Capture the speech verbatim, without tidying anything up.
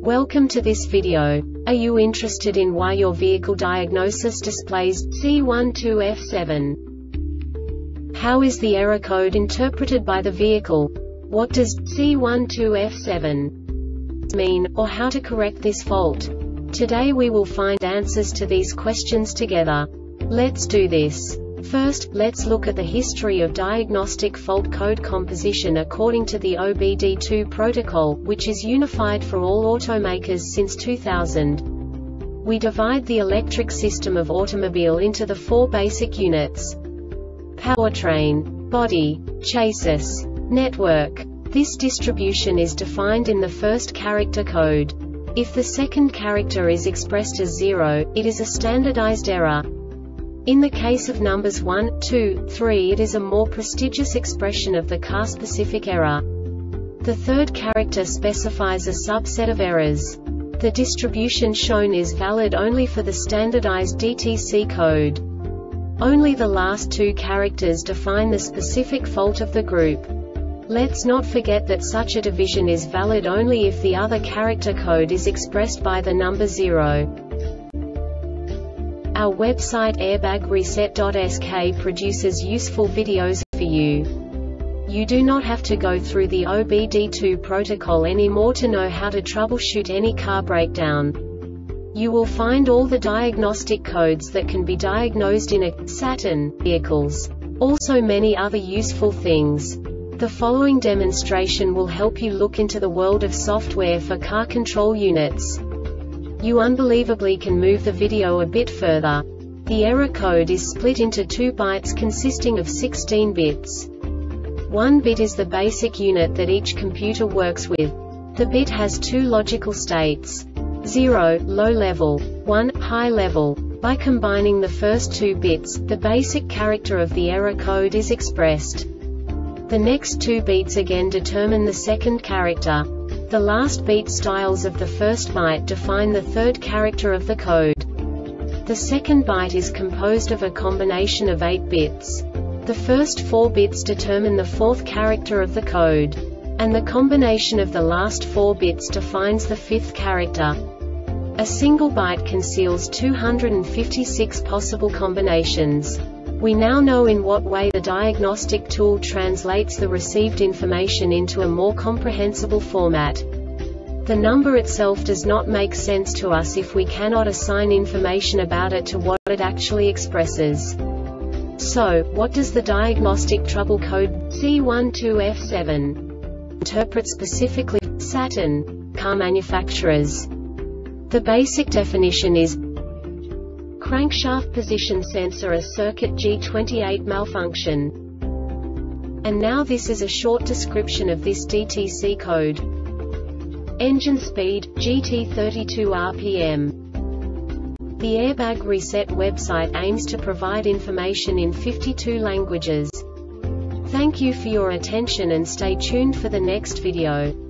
Welcome to this video. Are you interested in why your vehicle diagnosis displays C one two F seven? How is the error code interpreted by the vehicle? What does C one two F seven mean, or how to correct this fault? Today we will find answers to these questions together. Let's do this. First, let's look at the history of diagnostic fault code composition according to the O B D two protocol, which is unified for all automakers since two thousand. We divide the electric system of automobile into the four basic units: powertrain, body, chassis, network. This distribution is defined in the first character code. If the second character is expressed as zero, it is a standardized error. In the case of numbers one, two, three, it is a more prestigious expression of the car-specific error. The third character specifies a subset of errors. The distribution shown is valid only for the standardized D T C code. Only the last two characters define the specific fault of the group. Let's not forget that such a division is valid only if the other character code is expressed by the number zero. Our website airbag reset dot S K produces useful videos for you. You do not have to go through the O B D two protocol anymore to know how to troubleshoot any car breakdown. You will find all the diagnostic codes that can be diagnosed in a Saturn vehicles. Also many other useful things. The following demonstration will help you look into the world of software for car control units. You unbelievably can move the video a bit further. The error code is split into two bytes consisting of sixteen bits. One bit is the basic unit that each computer works with. The bit has two logical states: zero, low level, one, high level. By combining the first two bits, the basic character of the error code is expressed. The next two beats again determine the second character. The last beat styles of the first byte define the third character of the code. The second byte is composed of a combination of eight bits. The first four bits determine the fourth character of the code. And the combination of the last four bits defines the fifth character. A single byte conceals two hundred fifty-six possible combinations. We now know in what way the diagnostic tool translates the received information into a more comprehensible format. The number itself does not make sense to us if we cannot assign information about it to what it actually expresses. So, what does the diagnostic trouble code C one two F seven interpret specifically for Saturn car manufacturers? The basic definition is crankshaft position sensor a circuit G twenty-eight malfunction. And now this is a short description of this D T C code. Engine speed, G T thirty-two R P M. The Airbag Reset website aims to provide information in fifty-two languages. Thank you for your attention and stay tuned for the next video.